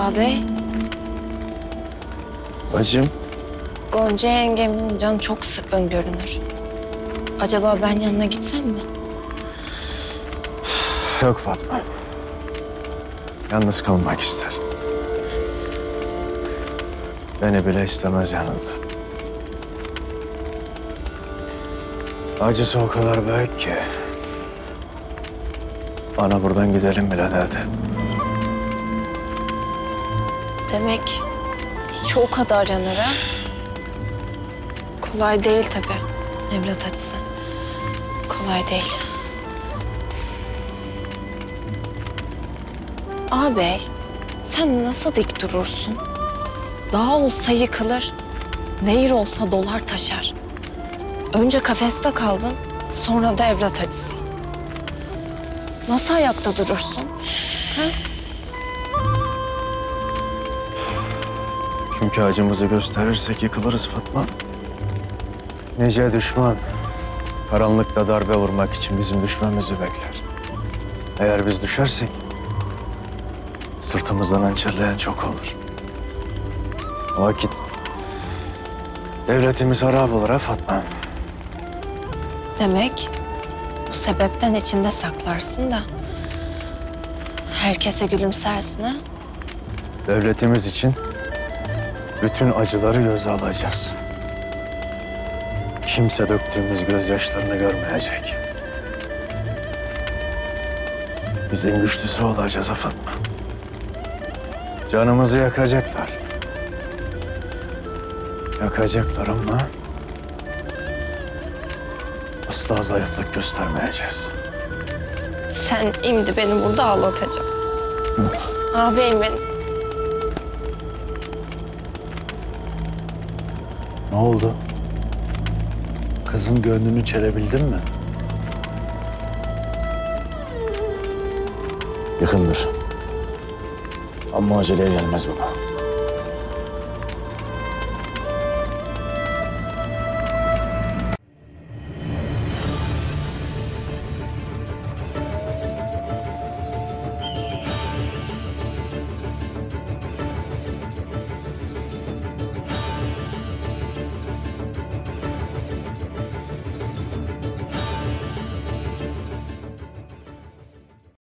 Ağabey, Bacım. Gonca yengemin canı çok sıkkın görünür. Acaba ben yanına gitsem mi? Yok Fatma. Yalnız kalmak ister. Beni bile istemez yanında. Acısı o kadar büyük ki. Bana buradan gidelim bile dedi. Demek hiç o kadar yanar ha? Kolay değil tabii evlat acısı. Kolay değil. Ağabey, sen nasıl dik durursun? Dağ olsa yıkılır, nehir olsa dolar taşar. Önce kafeste kaldın, sonra da evlat acısı. Nasıl ayakta durursun? Ha? Çünkü acımızı gösterirsek yıkılırız Fatma. Nice düşman karanlıkta darbe vurmak için bizim düşmemizi bekler. Eğer biz düşersek sırtımızdan hançerleyen çok olur. O vakit devletimiz harap olur ha Fatma. Demek bu sebepten içinde saklarsın da herkese gülümsersin ha? Devletimiz için bütün acıları göze alacağız. Kimse döktüğümüz gözyaşlarını görmeyecek. Biz en güçlüsü olacağız ha Fatma. Canımızı yakacaklar. Yakacaklar ama asla zayıflık göstermeyeceğiz. Sen şimdi beni burada ağlatacaksın. Ağabeyim benim. Ne oldu? Kızın gönlünü çelebildin mi? Yakındır. Ama aceleye gelmez baba.